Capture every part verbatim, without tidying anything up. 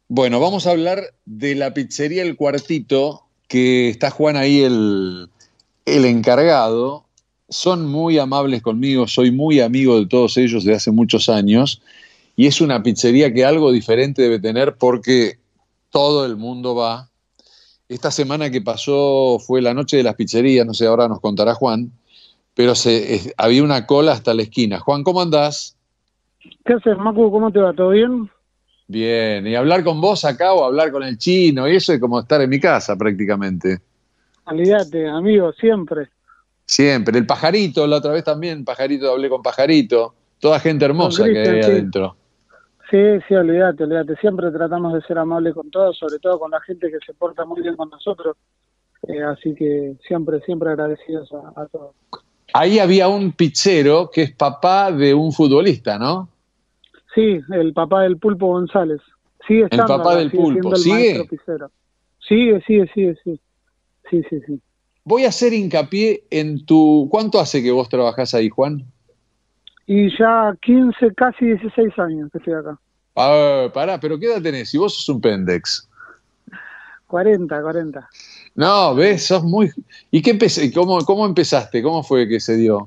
Bueno, vamos a hablar de la pizzería El Cuartito, que está Juan ahí el, el encargado. Son muy amables conmigo, soy muy amigo de todos ellos desde hace muchos años y es una pizzería que algo diferente debe tener porque todo el mundo va. Esta semana que pasó fue la noche de las pizzerías, no sé, ahora nos contará Juan, pero se, es, había una cola hasta la esquina. Juan, ¿cómo andás? ¿Qué haces, Macu? ¿Cómo te va? ¿Todo bien? Bien, y hablar con vos acá o hablar con el chino, y eso es como estar en mi casa prácticamente. Olvídate, amigo, siempre. Siempre. El pajarito, la otra vez también, pajarito, hablé con pajarito. Toda gente Con hermosa que hay Cristian, ahí sí. adentro. Sí, sí, olvídate, olvídate. Siempre tratamos de ser amables con todos, sobre todo con la gente que se porta muy bien con nosotros. Eh, así que siempre, siempre agradecidos a, a todos. Ahí había un pizzero que es papá de un futbolista, ¿no? Sí, el papá del Pulpo González. Sigue El estando papá acá, del sigue pulpo. siendo el maestro ¿Sigue? pizzero. Sigue, sigue, sigue, sí. Sí, sí, sí. Voy a hacer hincapié en tu... ¿Cuánto hace que vos trabajás ahí, Juan? Y ya quince, casi dieciséis años que estoy acá. Ah, pará, pero ¿qué edad tenés? Si vos sos un pendex. Cuarenta, cuarenta. No, ves, sos muy... ¿Y qué empecé? ¿Cómo, cómo empezaste? ¿Cómo fue que se dio?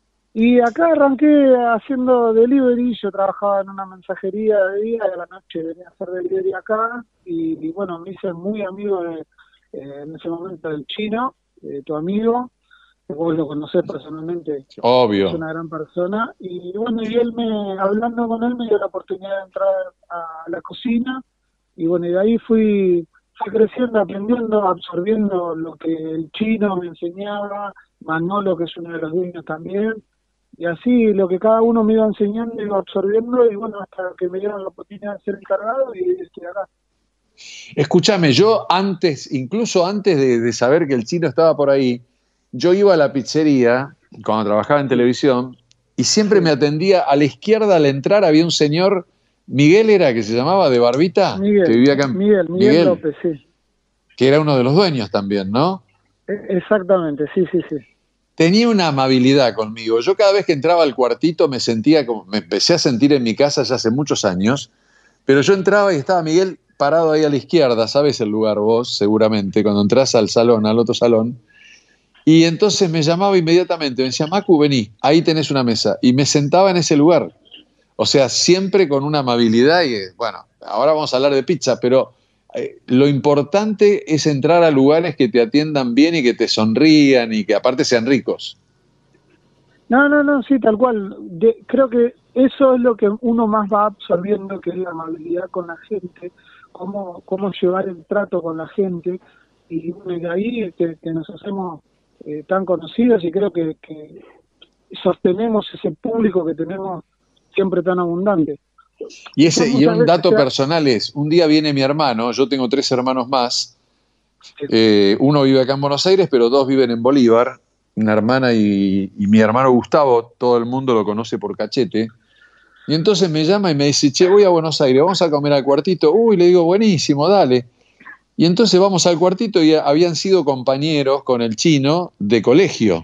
Y acá arranqué haciendo delivery. Yo trabajaba en una mensajería de día y a la noche venía a hacer delivery acá, y, y bueno, me hice muy amigo de, eh, en ese momento, del chino, eh, tu amigo, que vos lo conocés personalmente, es Obvio. una gran persona, y bueno, y él me, hablando con él, me dio la oportunidad de entrar a la cocina, y bueno, y de ahí fui, fui creciendo, aprendiendo, absorbiendo lo que el chino me enseñaba, Manolo, que es uno de los dueños también, y así lo que cada uno me iba enseñando, iba absorbiendo, y bueno, hasta que me dieron la oportunidad de ser encargado y estoy acá. Escúchame, yo antes, incluso antes de, de saber que el chino estaba por ahí, yo iba a la pizzería cuando trabajaba en Sí, televisión y siempre me sí. atendía a la izquierda al entrar había un señor, Miguel era que se llamaba, de barbita, que Miguel, vivía acá en Miguel, Miguel Miguel, López, sí. que era uno de los dueños también, ¿no? E- exactamente, sí, sí, sí. Tenía una amabilidad conmigo. Yo cada vez que entraba al cuartito me sentía como, me empecé a sentir en mi casa ya hace muchos años, pero yo entraba y estaba Miguel parado ahí a la izquierda, sabes el lugar vos, seguramente, cuando entras al salón, al otro salón, y entonces me llamaba inmediatamente, me decía, Macu, vení, ahí tenés una mesa, y me sentaba en ese lugar. O sea, siempre con una amabilidad y, bueno, ahora vamos a hablar de pizza, pero eh, lo importante es entrar a lugares que te atiendan bien y que te sonrían y que aparte sean ricos. No, no, no, sí, tal cual. De- creo que eso es lo que uno más va absorbiendo, que es la amabilidad con la gente, cómo, cómo llevar el trato con la gente, y bueno, y de ahí que, que nos hacemos eh, tan conocidos, y creo que, que sostenemos ese público que tenemos siempre tan abundante. Y, Quizás ese, y muchas un veces dato sea... personal es, un día viene mi hermano, yo tengo tres hermanos más, Sí, eh, uno vive acá en Buenos Aires, pero dos viven en Bolívar, una hermana y, y mi hermano Gustavo, todo el mundo lo conoce por Cachete, y entonces me llama y me dice, che, voy a Buenos Aires, vamos a comer al cuartito, uy, le digo, buenísimo, dale. Y entonces vamos al cuartito y habían sido compañeros con el chino de colegio.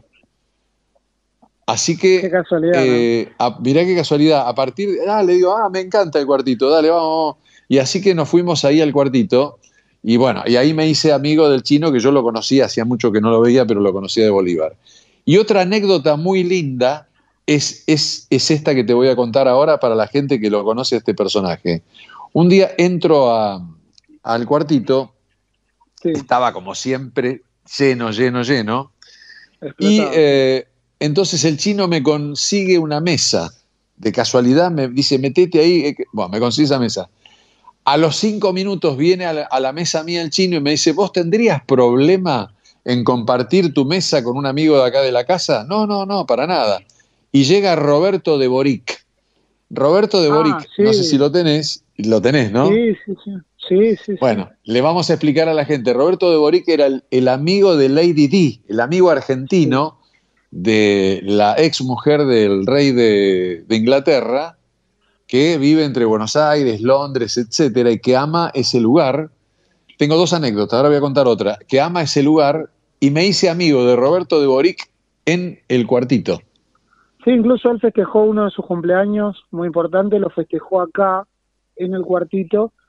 Así qué que, casualidad, ¿no? eh, a, mirá qué casualidad, a partir de, ah, le digo, ah, me encanta el cuartito, dale, vamos. Y así que nos fuimos ahí al cuartito, y bueno, y ahí me hice amigo del chino, que yo lo conocía, hacía mucho que no lo veía, pero lo conocía de Bolívar. Y otra anécdota muy linda es, es, es esta que te voy a contar ahora para la gente que lo conoce a este personaje. Un día entro a, al cuartito, Sí, estaba como siempre, lleno, lleno, lleno, y explotado, sí. eh, entonces el chino me consigue una mesa. De casualidad me dice, metete ahí. eh, que- Bueno, me consigue esa mesa. A los cinco minutos viene a la, a la mesa mía el chino y me dice, ¿vos tendrías problema en compartir tu mesa con un amigo de acá de la casa? No, no, no, para nada. Y llega Roberto de Boric. Roberto de Ah, Boric, no sé si sí, lo tenés, lo tenés, ¿no? sí, sí, sí, sí, sí, sí. Bueno, le vamos a explicar a la gente. Roberto de Boric era el, el amigo de Lady Di, el amigo Sí. argentino de la ex mujer del rey de, de Inglaterra, que vive entre Buenos Aires, Londres, etcétera, y que ama ese lugar. Tengo dos anécdotas, ahora voy a contar otra. Que ama ese lugar y me hice amigo de Roberto de Boric en el cuartito. Sí, incluso él festejó uno de sus cumpleaños muy importante, lo festejó acá en el cuartito,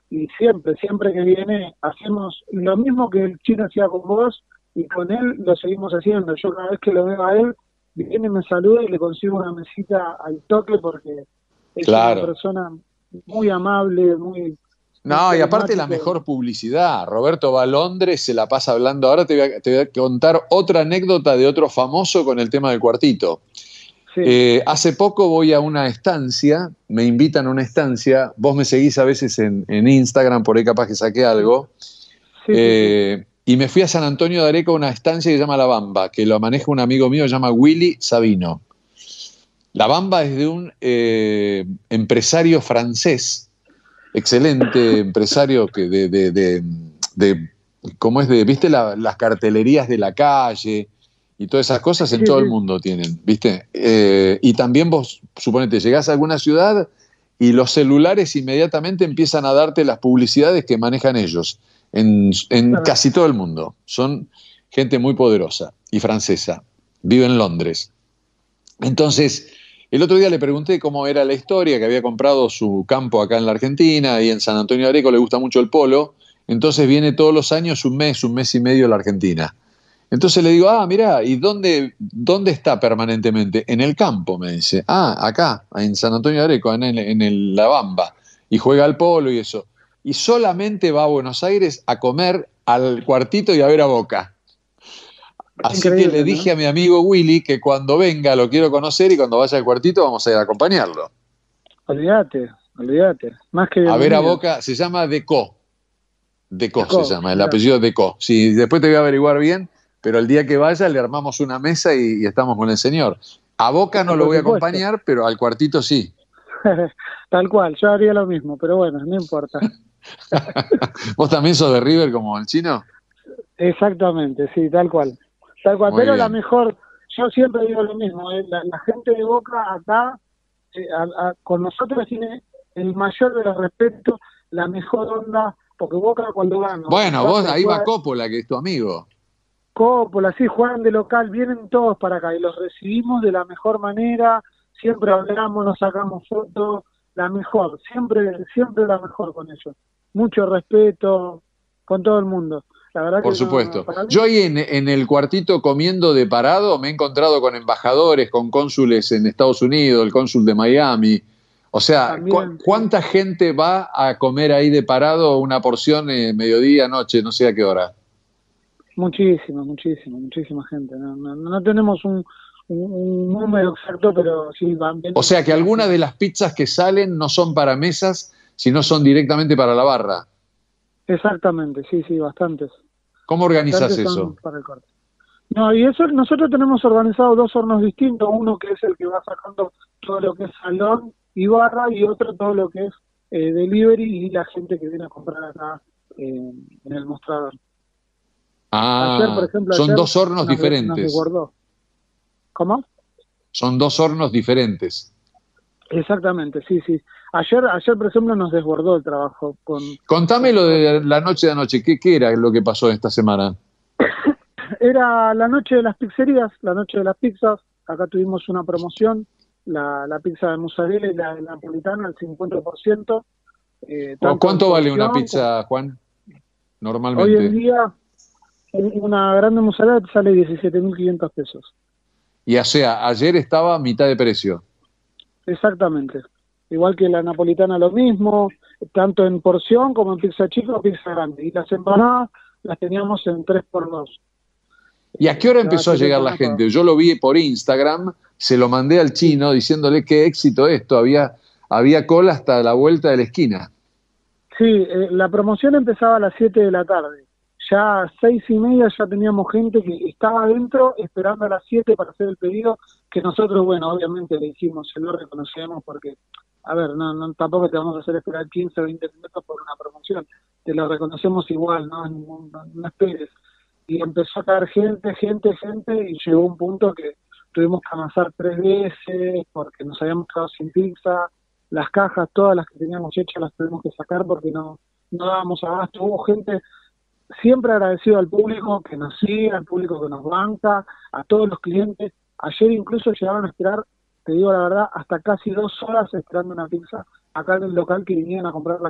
y siempre, siempre que viene, hacemos lo mismo que el chino hacía con vos, y con él lo seguimos haciendo. Yo cada vez que lo veo a él, viene, me saluda y le consigo una mesita al toque, porque es una Claro. persona muy amable, muy, muy No, y aparte la carismático. mejor publicidad. Roberto va a Londres, se la pasa hablando. Ahora te voy a, te voy a contar otra anécdota de otro famoso con el tema del cuartito. Sí, Eh, hace poco voy a una estancia, me invitan a una estancia, vos me seguís a veces en, en Instagram, por ahí capaz que saqué algo, sí, sí, sí. eh, y me fui a San Antonio de Areco a una estancia que se llama La Bamba, que lo maneja un amigo mío, se llama Willy Sabino. La Bamba es de un eh, empresario francés, excelente empresario que de, de, de, de ¿cómo es de, viste la, las cartelerías de la calle y todas esas cosas en Sí, todo el sí. mundo tienen, viste? Eh, y también vos, suponete, llegás a alguna ciudad y los celulares inmediatamente empiezan a darte las publicidades que manejan ellos en, en Claro. casi todo el mundo. Son gente muy poderosa y francesa. Vive en Londres. Entonces, el otro día le pregunté cómo era la historia, que había comprado su campo acá en la Argentina y en San Antonio de Areco le gusta mucho el polo, entonces viene todos los años un mes, un mes y medio a la Argentina. Entonces le digo, ah, mirá, ¿y dónde, dónde está permanentemente? En el campo, me dice. Ah, acá, en San Antonio de Areco, en, el, en el, La Bamba. Y juega al polo y eso. Y solamente va a Buenos Aires a comer al cuartito y a ver a Boca. Así que le Increíble, dije ¿no? a mi amigo Willy que cuando venga lo quiero conocer y cuando vaya al cuartito vamos a ir a acompañarlo. Olvídate, olvídate. Más que A ver a bienvenido. Boca, se llama Decó. Decó se Jacob, llama, el mirá. apellido Decó. Sí, después te voy a averiguar bien, pero el día que vaya le armamos una mesa y, y estamos con el señor. A Boca no Pero lo por voy a supuesto. acompañar, pero al cuartito sí. Tal cual, yo haría lo mismo, pero bueno, no importa. ¿Vos también sos de River como el chino? Exactamente, sí, tal cual. Tal cual, Muy pero la bien. mejor, yo siempre digo lo mismo, ¿eh? la, la gente de Boca acá, eh, a- a- con nosotros tiene el mayor de los respetos, la mejor onda, porque Boca cuando gana o Bueno, vos empata y ahí va juega Coppola, que es tu amigo. Coppola, así juegan de local, vienen todos para acá y los recibimos de la mejor manera, siempre hablamos, nos sacamos fotos, la mejor, siempre, siempre la mejor con ellos. Mucho respeto con todo el mundo. La verdad que Por no, supuesto. para Yo mí ahí en, en el cuartito comiendo de parado me he encontrado con embajadores, con cónsules en Estados Unidos, el cónsul de Miami. O sea, ¿cu también, sí, ¿cuánta gente va a comer ahí de parado una porción eh, mediodía, noche, no sé a qué hora? muchísima, muchísima, muchísima gente. No, no, no tenemos un, un, un número exacto, pero sí, van, O viene sea que muchísima algunas de gente. las pizzas que salen no son para mesas, sino son directamente para la barra. Exactamente, sí, sí, bastantes. ¿Cómo organizas Bastantes son eso? para el corte. No, y eso nosotros tenemos organizado dos hornos distintos, uno que es el que va sacando todo lo que es salón y barra, y otro todo lo que es eh, delivery y la gente que viene a comprar acá eh, en el mostrador. Ayer, por Ah, ejemplo, son ayer dos hornos nos, de- nos diferentes. desbordó. ¿Cómo? Son dos hornos diferentes. Exactamente, sí, sí. Ayer, ayer, por ejemplo, nos desbordó el trabajo con, Contame con lo todo lo de que... la noche de anoche. ¿Qué, qué era lo que pasó esta semana? Era la noche de las pizzerías, la noche de las pizzas. Acá tuvimos una promoción, la, la pizza de mozzarella y la de napolitana al cincuenta por ciento, eh, ¿Cu- tanto en ¿Cuánto vale una porción como... pizza, Juan? Hoy en Normalmente. día, un- una grande mozzarella te sale diecisiete mil quinientos pesos. Y o sea, ayer estaba a mitad de precio. Exactamente. Igual que la napolitana lo mismo, tanto en porción como en pizza chica o pizza grande. Y las empanadas las teníamos en tres por dos. ¿Y a qué hora Te va a empezó a hacer llegar la empanadas para... gente? Yo lo vi por Instagram, se lo mandé al Sí, chino diciéndole qué éxito esto. Había, había cola hasta la vuelta de la esquina. sí, eh, la promoción empezaba a las siete de la tarde. Ya a seis y media ya teníamos gente que estaba adentro esperando a las siete para hacer el pedido, que nosotros, bueno, obviamente le hicimos, se lo reconocemos porque, a ver, no, no tampoco te vamos a hacer esperar quince o veinte minutos por una promoción, te lo reconocemos igual, no, no, no, no esperes. Y empezó a caer gente, gente, gente, y llegó un punto que tuvimos que amasar tres veces porque nos habíamos quedado sin pizza, las cajas, todas las que teníamos hechas las tuvimos que sacar porque no, no dábamos abasto. Hubo gente, siempre agradecido al público que nos sigue, al público que nos banca, a todos los clientes. Ayer incluso llegaron a esperar, te digo la verdad, hasta casi dos horas esperando una pizza acá en el local que vinieron a comprar la,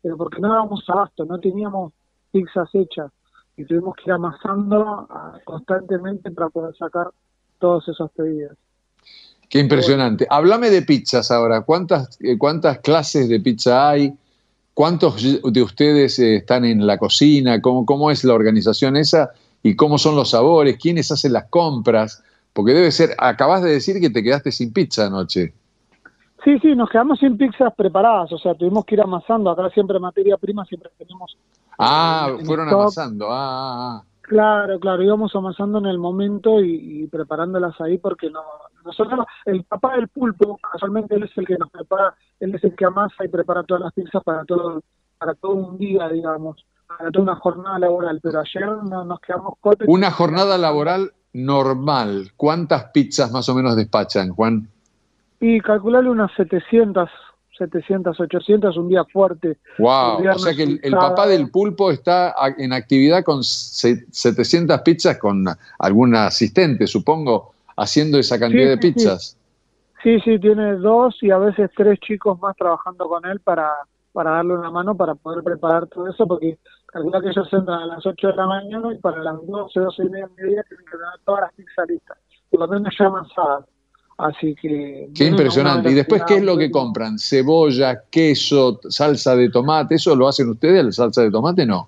pero porque no dábamos abasto, no teníamos pizzas hechas y tuvimos que ir amasando ah, constantemente para poder sacar todos esos pedidos. Qué impresionante. Bueno. Háblame de pizzas ahora. ¿Cuántas, eh, cuántas clases de pizza hay? ¿Cuántos de ustedes eh, están en la cocina? ¿Cómo, ¿Cómo es la organización esa? ¿Y cómo son los sabores? ¿Quiénes hacen las compras? Porque debe ser, acabas de decir que te quedaste sin pizza anoche. Sí, sí, nos quedamos sin pizzas preparadas, o sea, tuvimos que ir amasando. Acá siempre materia prima, siempre tenemos... Ah, eh, fueron stock. amasando. Ah, ah, ah. Claro, claro, íbamos amasando en el momento y, y preparándolas ahí porque no, nosotros, el papá del pulpo, casualmente él es el que nos prepara, él es el que amasa y prepara todas las pizzas para todo, para todo un día, digamos, para toda una jornada laboral, pero ayer no, nos quedamos cortos. Una jornada laboral normal, ¿cuántas pizzas más o menos despachan, Juan? Y calcularle unas setecientas, setecientas, ochocientas, un día fuerte. Wow, o sea que el, el papá del pulpo está en actividad con setecientas pizzas, con algún asistente, supongo, haciendo esa cantidad sí, de pizzas. Sí. sí, sí, tiene dos y a veces tres chicos más trabajando con él para, para darle una mano para poder preparar todo eso, porque calcula que ellos entran a las ocho de la mañana y para las doce, doce y media tienen que tener todas las pizzas listas, por lo menos ya avanzadas. Así que... Qué impresionante. ¿Y después qué es lo que compran? ¿Cebolla, queso, salsa de tomate? ¿Eso lo hacen ustedes, la salsa de tomate? No.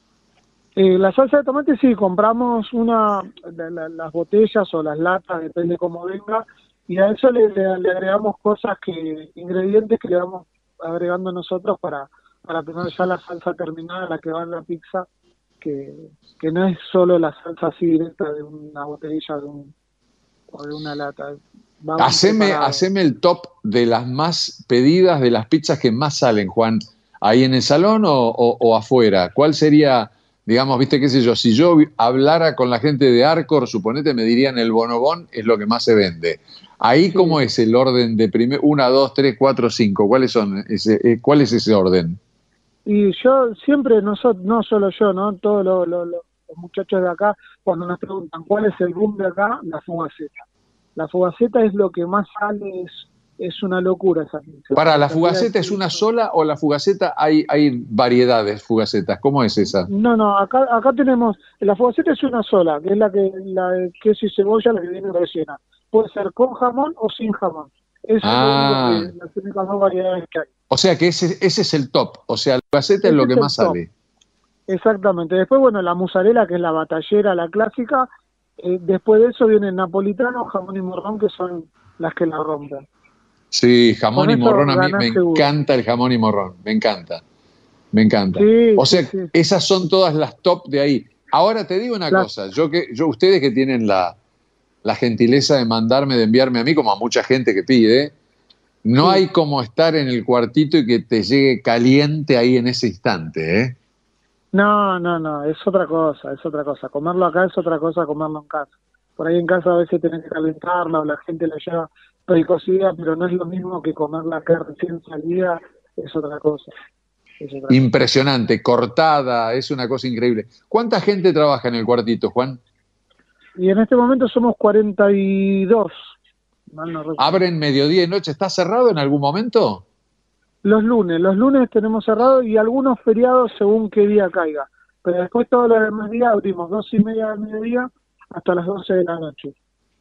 Eh, la salsa de tomate sí, compramos una, la, la, las botellas o las latas, depende cómo venga, y a eso le, le, le agregamos cosas, que ingredientes que le vamos agregando nosotros para, para tener ya la salsa terminada, la que va en la pizza, que, que no es solo la salsa así directa de una botella de un, o de una lata. Haceme, haceme el top de las más pedidas, de las pizzas que más salen, Juan, ahí en el salón o, o, o afuera. ¿Cuál sería, digamos, viste, qué sé yo, si yo hablara con la gente de Arcor, suponete, me dirían el bonobón es lo que más se vende. Ahí, sí. ¿Cómo es el orden de primer, una, dos, tres, cuatro, cinco? ¿Cuáles son ese, ¿Cuál es ese orden? Y yo siempre, no, so, no solo yo, ¿no? Todos lo, lo, lo, los muchachos de acá, cuando nos preguntan cuál es el boom de acá, la fugaceta. La fugaceta es lo que más sale, es, es una locura esa pizza. ¿Para la fugaceta es una sola o la fugaceta hay, hay variedades fugacetas? ¿Cómo es esa? No, no, acá acá tenemos, la fugaceta es una sola, que es la que la de queso y cebolla, la que viene rellena. Puede ser con jamón o sin jamón. Eso ah. es lo que, las únicas dos variedades que hay. O sea que ese, ese es el top, o sea, la fugaceta es lo que más sale. Exactamente. Después, bueno, la mozzarella, que es la batallera, la clásica. Eh, después de eso viene el napolitano, jamón y morrón, que son las que la rompen. Sí, jamón Con y morrón, a mí me seguro. encanta el jamón y morrón, me encanta, me encanta. Sí, o sea, sí, sí. esas son todas las top de ahí. Ahora te digo una la... cosa, yo que yo ustedes que tienen la, la gentileza de mandarme, de enviarme a mí, como a mucha gente que pide, no sí. hay como estar en el cuartito y que te llegue caliente ahí en ese instante, ¿eh? No, no, no, es otra cosa, es otra cosa. Comerlo acá es otra cosa, comerlo en casa. Por ahí en casa a veces tenés que calentarla o la gente la lleva precocida, pero no es lo mismo que comerla acá recién salida, es otra cosa. Es otra Impresionante, cosa. Cortada, es una cosa increíble. ¿Cuánta gente trabaja en el cuartito, Juan? Y en este momento somos cuarenta y dos. Mal no ¿Abren mediodía y noche? ¿Está cerrado en algún momento? Los lunes, los lunes tenemos cerrado y algunos feriados según qué día caiga. Pero después todos los demás días abrimos doce y media del mediodía hasta las doce de la noche.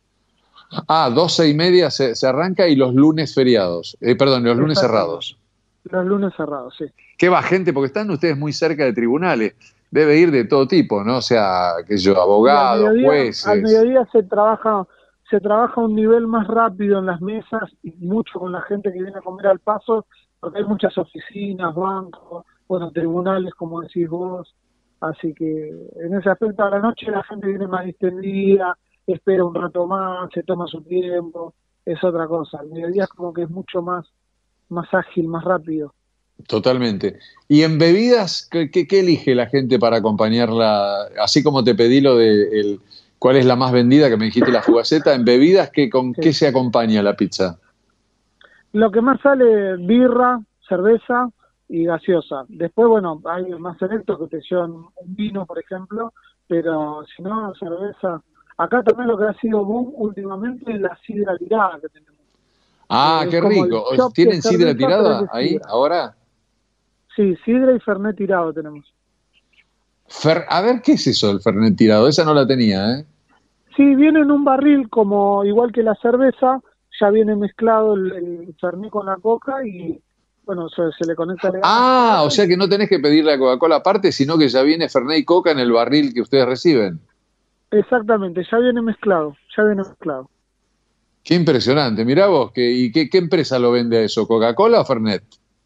Ah, doce y media se, se arranca y los lunes feriados. Eh, perdón, los lunes cerrados. Los lunes cerrados, sí. Qué va, gente, porque están ustedes muy cerca de tribunales. Debe ir de todo tipo, ¿no? O sea, qué sé yo, abogados, al mediodía, jueces. Al mediodía se trabaja, se trabaja a un nivel más rápido en las mesas y mucho con la gente que viene a comer al paso, porque hay muchas oficinas, bancos, bueno, tribunales, como decís vos, así que en ese aspecto a la noche la gente viene más distendida, espera un rato más, se toma su tiempo, es otra cosa. Al mediodía es como que es mucho más, más ágil, más rápido. Totalmente. ¿Y en bebidas, qué, qué, qué elige la gente para acompañarla? Así como te pedí lo de el, cuál es la más vendida, que me dijiste la fugaceta, en bebidas, ¿qué, ¿con sí. qué se acompaña la pizza? Lo que más sale, birra, cerveza y gaseosa. Después, bueno, hay más selectos que te llevan un vino, por ejemplo, pero si no, cerveza. Acá también lo que ha sido boom últimamente es la sidra tirada que tenemos. Ah, eh, qué rico. ¿Tienen sidra tirada ahí, ahora? Sí, sidra y fernet tirado tenemos. Fer, a ver, ¿qué es eso del Fernet tirado? Esa no la tenía, ¿eh? Sí, viene en un barril como igual que la cerveza, ya viene mezclado el, el fernet con la coca y bueno, se, se le conecta el gas. Ah, o sea que no tenés que pedir la Coca-Cola aparte, sino que ya viene Fernet y Coca en el barril que ustedes reciben. Exactamente, ya viene mezclado, ya viene mezclado. Qué impresionante. Mirá vos, que, ¿y qué, qué empresa lo vende a eso? ¿Coca-Cola o Fernet?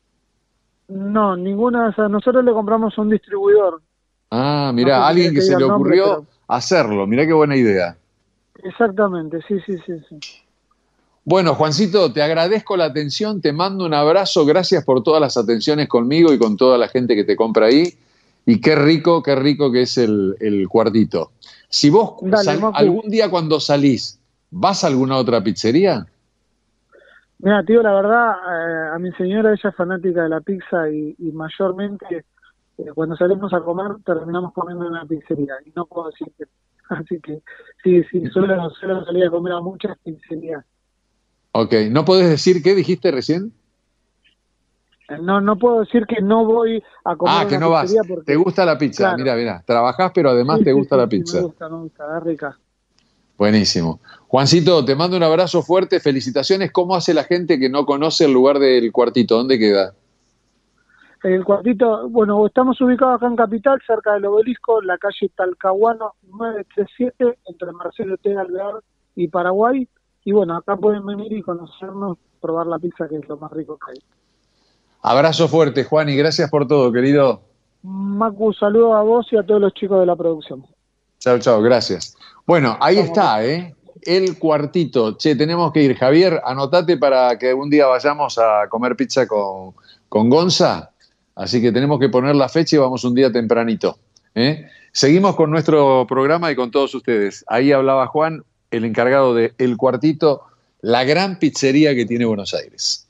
No, ninguna de esas. Nosotros le compramos a un distribuidor. Ah, No mirá, sé a si alguien querés que que se diga le el nombre, ocurrió pero... hacerlo. Mirá qué buena idea. Exactamente, sí, sí, sí, sí. Bueno, Juancito, te agradezco la atención, te mando un abrazo, gracias por todas las atenciones conmigo y con toda la gente que te compra ahí. Y qué rico, qué rico que es el, el cuartito. Si vos Dale, sal, Macu. algún día cuando salís, ¿vas a alguna otra pizzería? Mira, tío, la verdad, eh, a mi señora, ella es fanática de la pizza y, y mayormente eh, cuando salimos a comer terminamos comiendo en una pizzería y no puedo decir que... Así que sí, sí, suelo, suelo salir a comer a muchas pizzerías. Ok, ¿no podés decir qué dijiste recién? Eh, No, no puedo decir que no voy a comer Ah, a que una no vas. pizzería ¿Te porque, gusta la pizza? claro, Mira, mira, trabajás pero además sí, te sí, gusta sí, la sí, me pizza. gusta, me gusta, es rica. Buenísimo. Juancito, te mando un abrazo fuerte, felicitaciones. ¿Cómo hace la gente que no conoce el lugar del cuartito? ¿Dónde queda? El cuartito, bueno, estamos ubicados acá en Capital, cerca del Obelisco, la calle Talcahuano nueve tres siete, entre Marcelo T. Alvear y Paraguay. Y bueno, acá pueden venir y conocernos, probar la pizza, que es lo más rico que hay. Abrazo fuerte, Juan, y gracias por todo, querido. Macu, saludos a vos y a todos los chicos de la producción. Chao, chao, gracias. Bueno, ahí Chao, Macu. está, ¿eh? El cuartito. Che, tenemos que ir. Javier, anotate para que un día vayamos a comer pizza con, con Gonza. Así que tenemos que poner la fecha y vamos un día tempranito. ¿eh? Seguimos con nuestro programa y con todos ustedes. Ahí hablaba Juan, el encargado de El Cuartito, la gran pizzería que tiene Buenos Aires.